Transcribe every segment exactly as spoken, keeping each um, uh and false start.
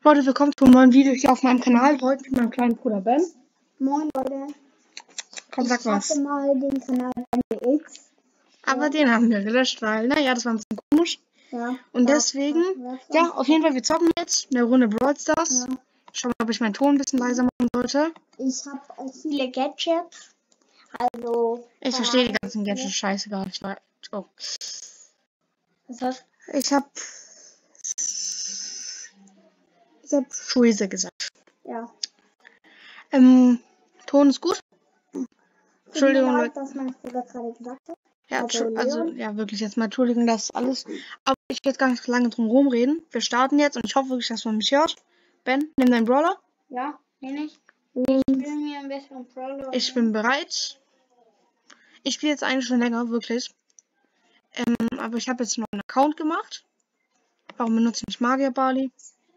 Leute, willkommen zu einem neuen Video hier auf meinem Kanal. Heute mit meinem kleinen Bruder Ben. Moin Leute. Komm, sag ich was. hatte mal den Kanal Ben D X. Aber ja. den haben wir gelöscht, weil, naja, das war ein bisschen komisch. Ja. Und ja, deswegen, ja, ja, auf jeden Fall, wir zocken jetzt eine Runde Brawl Stars. Ja. Schauen wir, ob ich meinen Ton ein bisschen leiser machen sollte. Ich habe auch viele Gadgets. Also. Ich verstehe die ganzen Gadgets, scheißegal. Ich war, oh. Was hast du? Ich hab. Ich hab Scheiße gesagt. Ja. Ähm, Ton ist gut. Entschuldigung, leid, Leute. dass mein Bruder gerade gesagt hat. Ja, Also, also, ja, wirklich jetzt mal Entschuldigung, das alles. Aber ich will jetzt gar nicht lange drum herum reden. Wir starten jetzt und ich hoffe wirklich, dass man mich hört. Ben, nimm deinen Brawler. Ja, nenn ich. Und Ich will mir ein bisschen Brawler. ich bin bereit. Ich spiele jetzt eigentlich schon länger, wirklich. Ähm, aber ich habe jetzt noch einen Account gemacht. Warum benutze ich nicht Magier Barley?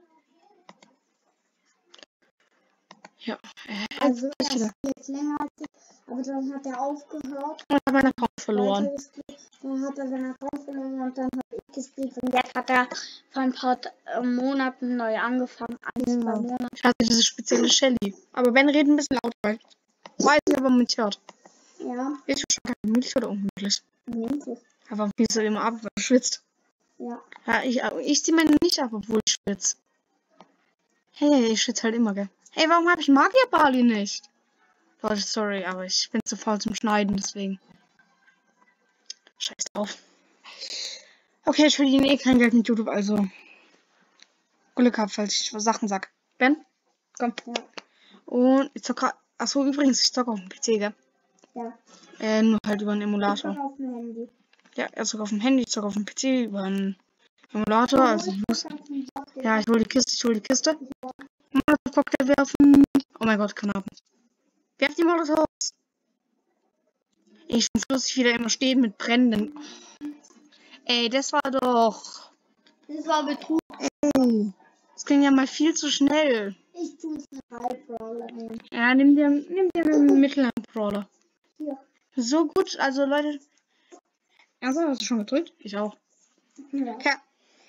Ja. Äh, Also, er spielt jetzt länger als ich, aber dann hat er aufgehört. Und hat meinen Account verloren. Dann hat er seinen Account verloren und dann habe ich gespielt. Und jetzt hat er vor ein paar äh, Monaten neu angefangen. Ein, Ja. zwei Monate. Ich hatte diese spezielle Shelly. Aber Ben redet ein bisschen lauter, weil ich weiß nicht, ob er mich hört. Ja. Ist schon gar gemütlich oder ungemütlich? Gemütlich. Aber wie so immer ab, weil du schwitzt. Ja. Ja, ich, ich ziehe meine nicht ab, obwohl ich schwitze. Hey, ich schwitze halt immer, gell? Hey, warum habe ich Magier Barley nicht? Leute, sorry, aber ich bin zu faul zum Schneiden, deswegen. Scheiß drauf. Okay, ich verdiene eh kein Geld mit YouTube, also Glück gehabt, falls ich Sachen sag. Ben? Komm. Ja. Und ich zocke. Achso, übrigens, ich zocke auf dem P C, gell? Ja. Äh, nur halt über einen Ich Emulator. bin auf dem Handy. Ja, er zockt auf dem Handy, ich zocke auf dem P C über einen Emulator. Also ich muss. Ja, ich hole die Kiste, ich hole die Kiste. Molotov-Cocktail werfen. Oh mein Gott, Kanapen. Werft die Molotovs. Ich bin froh, dass ich wieder immer stehen mit brennenden. Ey, das war doch. Das war Betrug. Ey. Das ging ja mal viel zu schnell. Ich tue es einen Halbbrawler nehmen. Ja, nimm dir, nimm dir einen Mittelhand-Brawler. Hier. So gut, also Leute. Also, hast du schon gedrückt? Ich auch. Ja. Ja.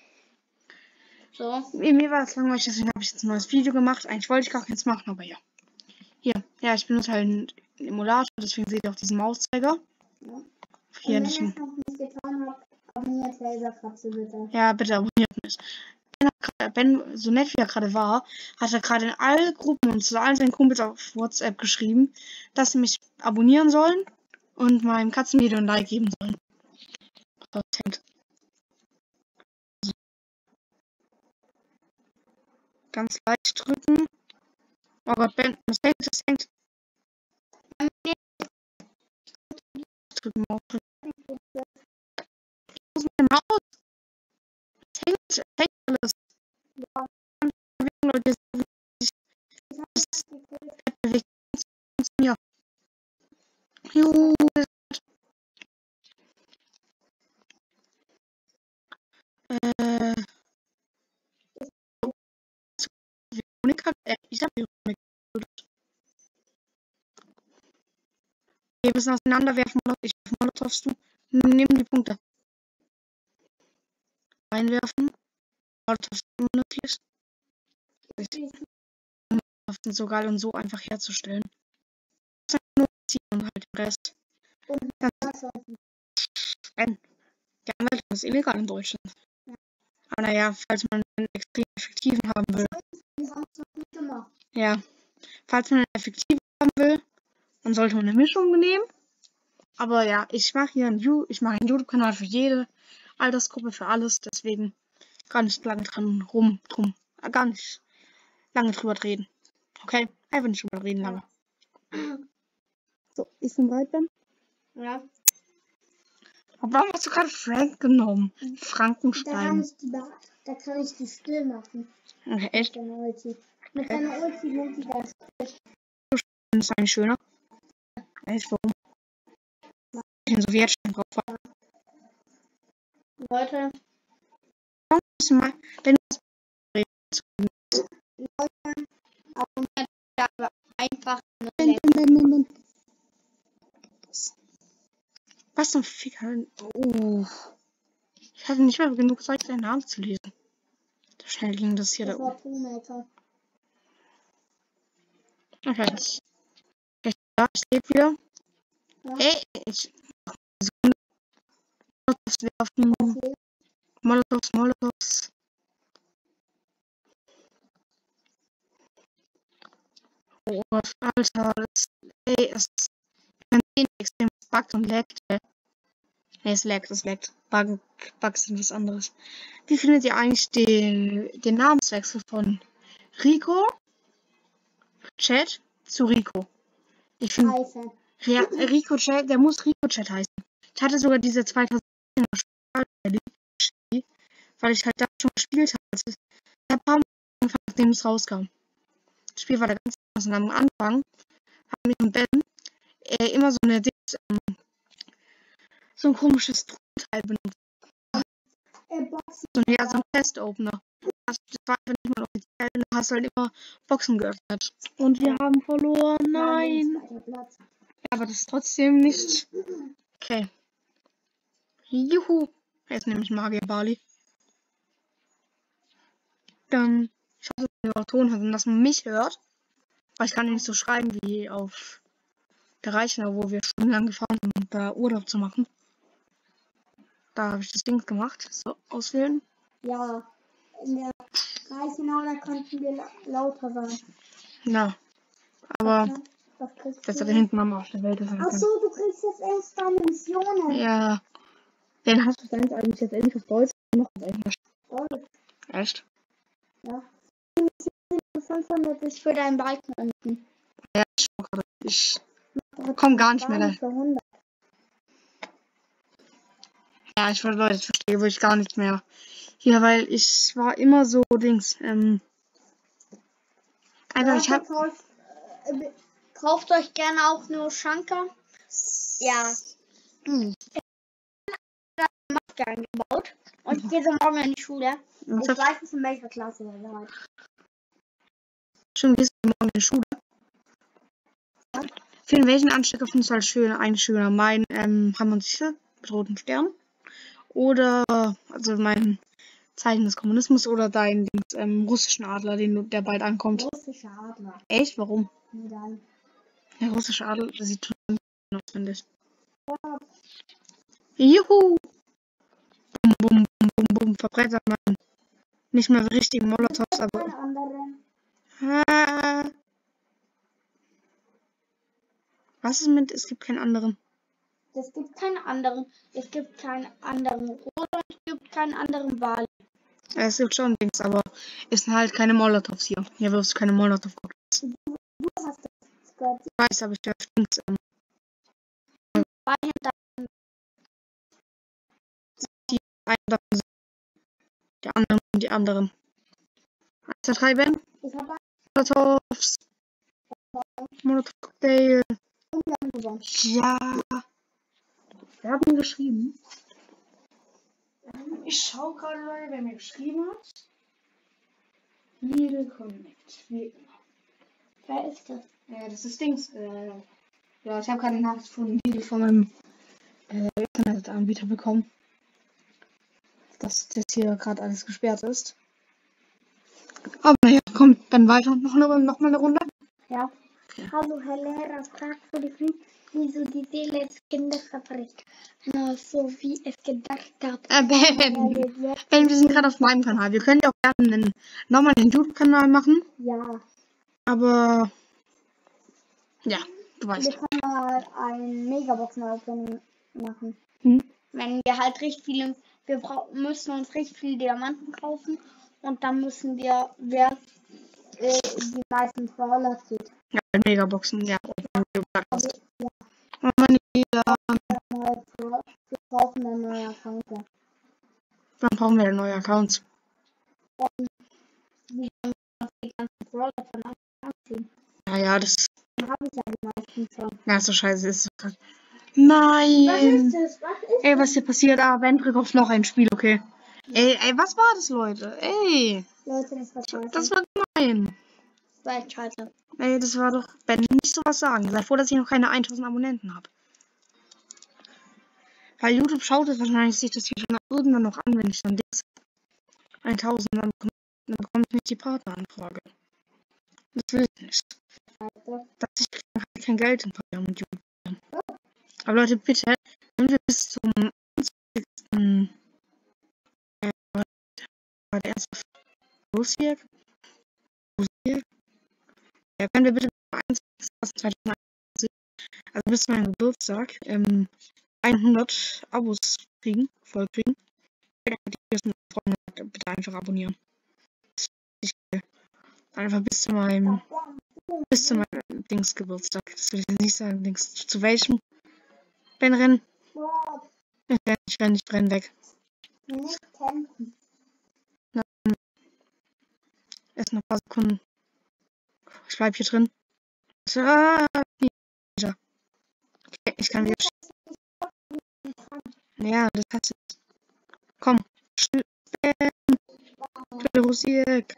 So. Mir war das langweilig, deswegen habe ich jetzt ein neues Video gemacht. Eigentlich wollte ich gar keins machen, aber ja. Hier. Ja, ich benutze halt einen Emulator, deswegen seht ihr auch diesen Mauszeiger. Ja. Hier Und nicht. wenn ihr es noch nicht getan habt, abonniert Laserkratze bitte. Ja, bitte abonniert mich. Ben, ben, so nett wie er gerade war, hat er gerade in alle Gruppen und zu allen seinen Kumpels auf WhatsApp geschrieben, dass sie mich abonnieren sollen und meinem Katzenvideo ein Like geben sollen. Ganz leicht drücken. Oh Gott, Ben, das hängt, das hängt. Drücken, Maus. Das ist meine Maus. Es hängt, es hängt alles. Ja. Leute, das bewegt uns mir. Juhu. Äh. Veronika, äh, ich hab Veronika. Wir müssen auseinanderwerfen, ich werfe Molotovs, du nimm die Punkte. Reinwerfen. Molotovs unnötig. Molotovs sind so geil und so einfach herzustellen. Nur ziehen und halt den Rest. Und dann rennen. Die Anwältin ist illegal in Deutschland. Ja. Aber naja, falls man einen extrem effektiven haben will. Wir haben es noch nicht gemacht. Ja. Falls man einen effektiven haben will, dann sollte man eine Mischung nehmen. Aber ja, ich mache hier einen, ich mache einen YouTube-Kanal für jede Altersgruppe, für alles. Deswegen gar nicht lange dran rum, drum, gar nicht lange drüber reden. Okay? Einfach nicht drüber reden lange. So, ich bin bereit, Ben? Ja. Aber warum hast du gerade Frank genommen? Frankenstein. Da kann ich die, da kann ich die still machen. Okay, echt? Mit deiner Ulti. Mit deiner Ulti sind die da still. Das ist eigentlich schöner. Echt, warum? Ich den Sowjetschein drauf war. Leute. Mal, wenn Leute, aber einfach was zum Ficker? Oh. Ich hatte nicht mehr genug Zeit, deinen Namen zu lesen. Das Schnell ging das hier Das da war oben. Tomater. Okay, ich, ich, ja, ich lebe wieder. Ja. Hey, ich. Sekunde. Molotovs werfen. Okay. Molotovs, Molotovs. Oh Gott, Alter. Das, ey, es ist extrem buggt und laggt. Ne, es laggt, es laggt. Bug, Bugs sind was anderes. Wie findet ihr eigentlich den, den Namenswechsel von Rico Chat zu Rico? Ich finde, Scheiße. ja, Rico Chat, der muss Rico Chat heißen. Ich hatte sogar diese zweitausend weil ich halt da schon gespielt habe. Also, ein paar Monate nachdem es rauskam. Das Spiel war da ganz anders. Und am Anfang haben mich und Ben äh, immer so eine Dings, ähm, so ein komisches Teil benutzt. Äh, Boxen. So, ja, so ein Test-Opener. Das war einfach nicht mal offiziell. Und da hast du halt immer Boxen geöffnet. Und wir haben verloren. Nein. Zweiter Platz. Ja, aber das ist trotzdem nicht. Okay. Juhu. Jetzt nehme ich Magier Bali. Dann. Ich hoffe, dass ihr auch Ton hört und dass man mich hört. Weil ich kann nicht so schreiben wie auf der Reichenau, wo wir stundenlang gefahren sind, um da Urlaub zu machen. Da habe ich das Ding gemacht. So, auswählen. Ja. In der Reichenau, da konnten wir la lauter sein. Ja. Aber Ja, was kriegst das du? da hinten am Arsch der Welt ist. Ach so, du kriegst jetzt erst deine Missionen. Ja. Den hast du dann eigentlich jetzt endlich auf Deutsch noch auf Englisch. Toll. Echt? Ja. Die Mission fünfhundert ist für deinen Balken unten. Ja, ich schau gerade. Ich komm gar nicht mehr da. Für hundert. Ja, ich Leute, ich verstehe wirklich gar nichts mehr. Hier, weil ich war immer so Dings. Ähm, einfach, Ja, ich hab. verkauft, äh, kauft euch gerne auch nur Schanker. Ja. Hm. Maske eingebaut. Und ich gehe so morgen in die Schule. Was Ich hab- weiß nicht, in welcher Klasse er seid. Schon gehst du morgen in die Schule. Für welchen Anstecker findest du halt schön, eigentlich schöner? Mein ähm, Hammer und Sichel mit rotem Stern. Oder, also mein Zeichen des Kommunismus oder dein Dings, ähm, russischen Adler, den du, der bald ankommt. Russischer Adler. Echt? Warum? Und dann. Der russische Adler, der sieht total gut aus, finde ich. Juhu! Bum, bum, bum, bum, bum, verbrettert man. Nicht mehr richtigen Molotovs, aber. Keine anderen. Ah. Was ist mit, es gibt keinen anderen? Es gibt keinen anderen. Es gibt keinen anderen Roder. Es gibt keinen anderen Wal. Ja, es gibt schon Dings, aber es sind halt keine Molotovs hier. Hier wirst du keine Molotov gucken. Du hast das gehört. Ich weiß, aber ich darf Dings. Ähm, Zwei hinter. die einen davon sind die anderen und die anderen. eins, zwei, drei, Ben. Ich habe Molotovs. Molotov Cocktail. einen gewonnen. Ja. Wir haben geschrieben. Ich schaue gerade, Leute, wer mir geschrieben hat. Lidl Connect. Wie immer. Wer ist das? Ja, das ist Dings. Äh, ja, ich habe gerade eine Nachricht von Lidl von meinem äh, Internetanbieter bekommen. Dass das hier gerade alles gesperrt ist. Aber ja, komm, dann weiter. Noch, eine, noch mal eine Runde. Ja. Hallo, Herr Lehrer, fragt für die Fünf, wieso die Seele des Kindes verbricht. Na, so wie es gedacht hat. Äh, Ben, Ben, wir sind gerade auf meinem Kanal. Wir können ja auch gerne einen, nochmal einen YouTube-Kanal machen. Ja. Aber ja, du weißt. Wir können mal ein Megaboxen-Opening machen. Hm? Wenn wir halt richtig viele, wir brau- müssen uns richtig viele Diamanten kaufen und dann müssen wir, wer äh, die meisten Brawler zieht. Ja, Megaboxen, ja. Also, ja, Und meine Lieder, neue Bra- wir brauchen dann neue Accounts. dann brauchen wir neue Accounts. Die ganzen Brawler von Anfang an ziehen. Ja, ja, das Dann habe ich ja die meisten schon. ja, so scheiße ist so krass. Nein! Was ist das? Was ist Ey, was hier passiert? Ah, Ben drückt auf noch ein Spiel, okay. Ey, ey, was war das, Leute? Ey, Leute, das war scheiße. das war gemein. Das war echt scheiße. Ey, das war doch, Ben, nicht sowas sagen. Sei froh, dass ich noch keine tausend Abonnenten habe. Weil YouTube schaut es wahrscheinlich sich das hier schon irgendwann noch an, wenn ich dann Dings tausend dann Dann bekomme ich nicht die Partneranfrage. Das will ich nicht. Also, Dass ich halt kein Geld in Feuer mit YouTube. Aber Leute, bitte, wenn wir bis zum einundzwanzigsten Äh, war der erste Losjäger? Losjäger? Ja, können wir bitte bis zum einundzwanzigsten zweitausendeinundzwanzig, also bis zu meinem Geburtstag, ähm, hundert Abos kriegen, voll kriegen. Freunde, bitte einfach abonnieren. Das ist richtig geil. Einfach bis zu meinem, bis zu meinem Dings Geburtstag. Das will ich jetzt nicht sagen, Dings. Zu welchem? Ben, renn. Ich renn, ich renn, ich renn weg. nicht kämpfen. Erst noch ein paar Sekunden. Ich bleib hier drin. Ah, Ninja. Okay, ich kann wieder. Ja, das hast du. Komm. Spam. Bitte Rosiek.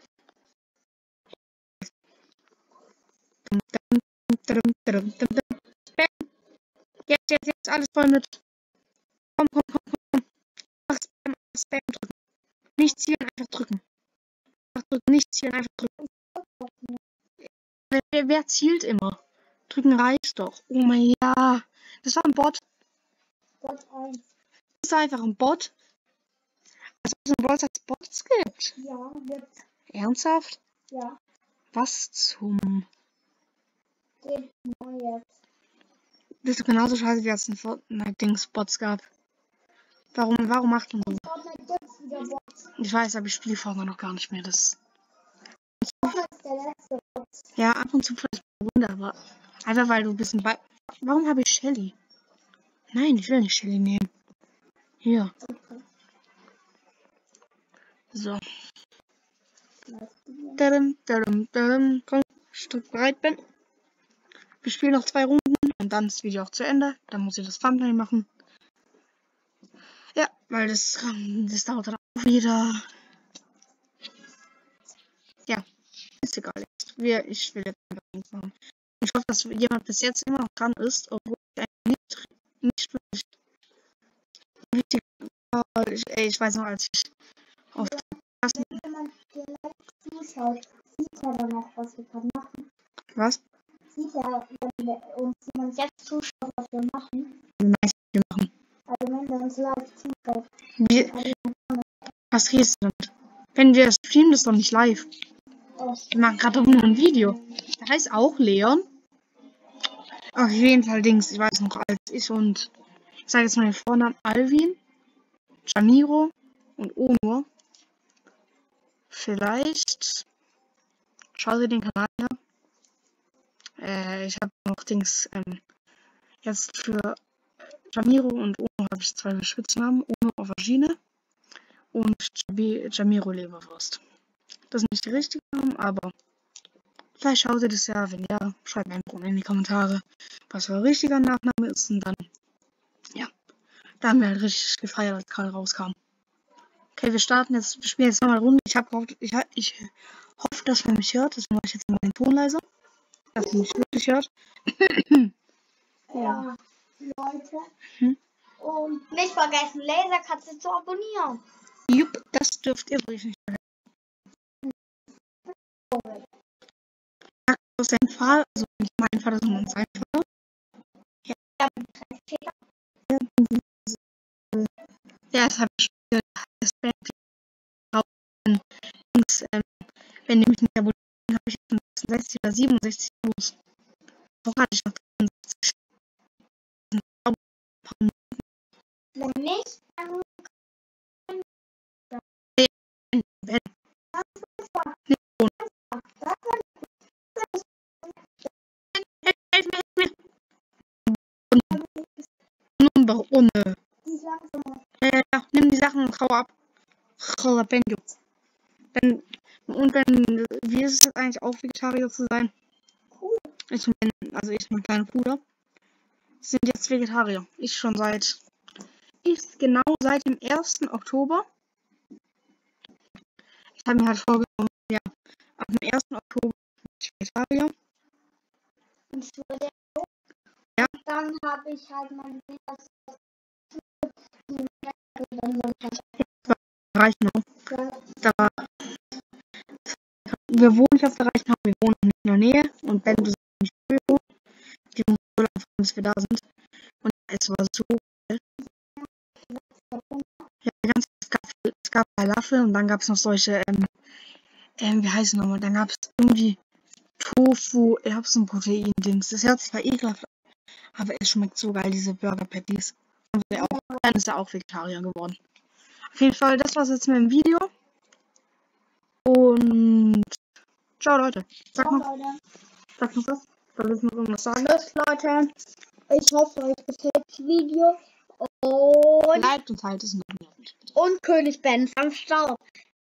Jetzt, jetzt, jetzt, alles voll mit. Komm, komm, komm, komm. Mach Spam, Spam drücken. Nicht zielen, einfach drücken. Einfach drücken, nicht zielen, einfach drücken. Wer, wer, wer zielt immer? Drücken reicht doch. Oh mein ja. Das war ein Bot. Gott eins. Das ist einfach ein Bot. Als ob es ein Bot als Bots gibt. Ja, jetzt. Ernsthaft? Ja, Was zum. geht mal jetzt. Das ist doch genauso scheiße, wie es ein Fortnite-Dings-Bots gab. Warum, warum macht man so? Fortnite gibt's wieder Bots. Ich weiß, aber ich spiele Fortnite noch gar nicht mehr. Das. Fortnite ist der letzte Bot. Ja, ab und zu vielleicht eine Runde, aber einfach weil du ein bisschen bei. Warum habe ich Shelly? Nein, ich will nicht Shelly nehmen. Hier. So. Dadum, dadum, dadum. Komm, ich drück bereit bin. Wir spielen noch zwei Runden und dann ist das Video auch zu Ende. Dann muss ich das Thumbnail machen. Ja, weil das, ähm, das dauert dann auch wieder. Ja, ist egal. Jetzt. Wir, ich will jetzt einfach nichts machen. Ich hoffe, dass jemand bis jetzt immer noch dran ist, obwohl ich eigentlich nicht, nicht wirklich richtig. Oh, ich, ey, ich weiß noch, als ich auf Wenn jemand direkt zuschaut, sieht er dann noch, was wir gerade machen. was? Sieht er, wenn wir uns jemand jetzt zuschaut, was wir machen. Die meisten wir machen. Also wenn der uns live zuschaut. Wir, Also, was redest du damit? Wenn wir streamen, das doch nicht live. oh, Wir machen gerade nur ein Video. Der heißt auch Leon. Auf jeden Fall Dings, ich weiß noch, als ich und ich sage jetzt mal den Vornamen Alvin, Jamiro und Onur. Vielleicht schaut ihr den Kanal an. Äh, ich habe noch Dings, ähm, jetzt für Jamiro und Onur habe ich zwei Spitznamen. Onur Aubergine und Jabi, Jamiro Leberwurst. Das sind nicht die richtigen Namen, aber vielleicht schaut ihr das ja. Wenn ja, schreibt mir einfach in die Kommentare, was euer richtiger Nachname ist. Und dann, ja, da haben wir halt richtig gefeiert, als Karl rauskam. Okay, wir starten jetzt, wir spielen jetzt nochmal eine Runde. Ich, hab, ich, ich hoffe, dass man mich hört. Deswegen mache ich jetzt mal den Ton leiser. Dass man mich wirklich hört. ja, Leute. Hm? Und nicht vergessen, Laserkatze zu abonnieren. Jupp, das dürft ihr wirklich nicht vergessen. Aus seinem Fall, also nicht mein Vater, sondern sein Vater. Ja, ja das habe ich das ähm, wenn ihr mich nicht abonniert, habe ich sechsundsechzig oder siebenundsechzig Abos. Wo hatte ich noch dreiundsechzig? Wenn nicht, dann Wenn. Nicht ohne. Helf mir, helf mir. Nummer ohne. Äh, ja, nimm die Sachen und hau ab. Hau ab, Benjo. Wenn, und wenn, wie ist es eigentlich auch Vegetarier zu sein? Cool. Ich bin, also ich und mein kleiner Bruder sind jetzt Vegetarier. Ich schon seit, ich genau seit dem ersten Oktober. Ich habe mir halt vorgenommen, ja, ab dem ersten Oktober bin ich Vegetarier. Und ich wurde Ja. Und dann habe ich halt mein Videos die dann so Reicht noch. ja, Da war, wir wohnen nicht auf der Rechnung, wir wohnen nicht in der Nähe und Ben besucht nicht im Büro. Die muss so lange fahren, bis wir da sind. Und es war so geil. Ja, ganz, es gab, es gab Falafel und dann gab es noch solche, ähm, ähm, wie heißt es nochmal? Dann gab es irgendwie Tofu, Erbsenprotein-Dings. Das hört sich zwar ekelhaft an, aber es schmeckt so geil, diese Burger-Patties. Und der auch, dann ist er auch Vegetarier geworden. Auf jeden Fall, das war's jetzt mit dem Video. Und ciao, Leute. Sag Ciao, noch, Leute. sag noch was. Soll ich noch irgendwas sagen? Tschüss, Leute. Ich hoffe, euch gefällt das Video. Und, Liked und teilt es noch mehr. und König Ben ist am Start.